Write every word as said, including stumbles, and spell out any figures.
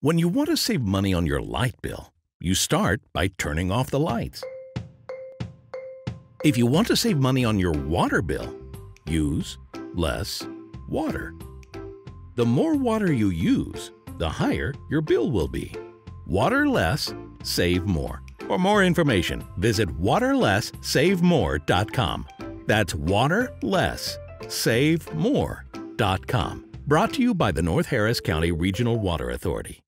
When you want to save money on your light bill, you start by turning off the lights. If you want to save money on your water bill, use less water. The more water you use, the higher your bill will be. Water less, save more. For more information, visit water less save more dot com. That's water less save more dot com. Brought to you by the North Harris County Regional Water Authority.